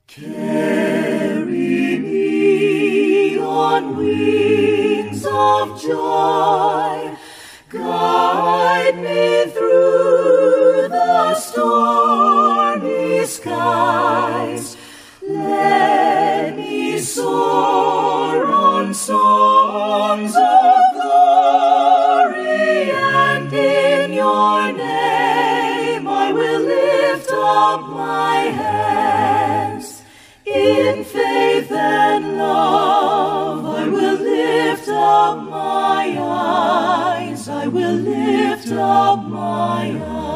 Carry me on wings of joy, guide me through the stormy skies, let me soar on songs of glory, and in your name I will lift up my hands. In faith and love I will lift up my eyes, I will lift up my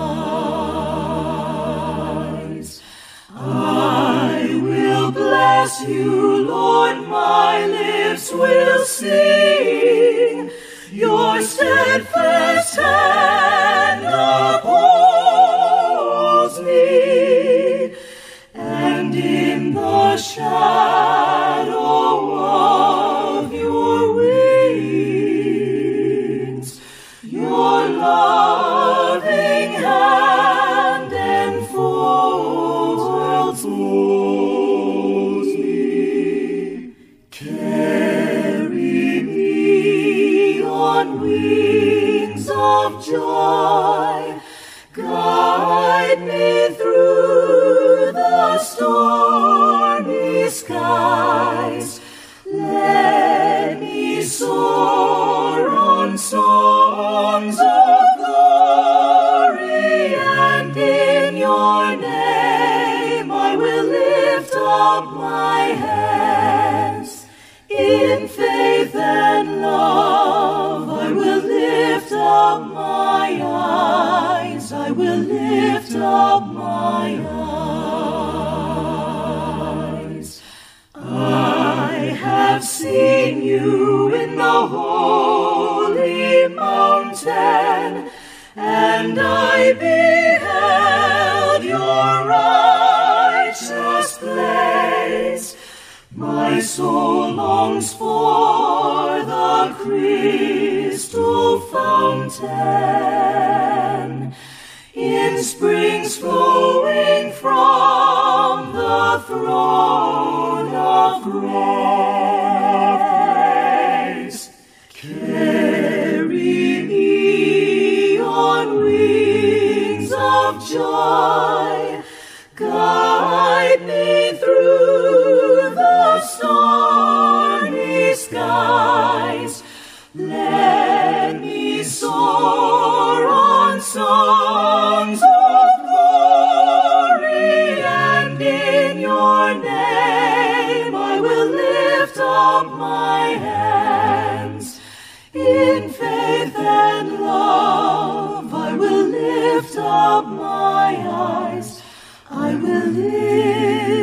eyes. I will bless you, Lord, my lips will sing. Your steadfast hand upholds me, and in the shadow of your wings, your loving hand enfolds me. Carry me on wings of joy, guide me through the stormy skies, let me soar on songs of glory, and in your name I will lift up my hands. In faith and love I will lift up my eyes, I will lift up my eyes. I have seen you in the holy mountain, and I beheld your righteous place. My soul longs for the crystal fountain, in springs flowing from the throne of grace. Carry me on wings of joy, guide me through the stormy skies, let me soar on songs of glory, and in your name I will lift up my hands. In faith and love I will lift up my eyes, I will lift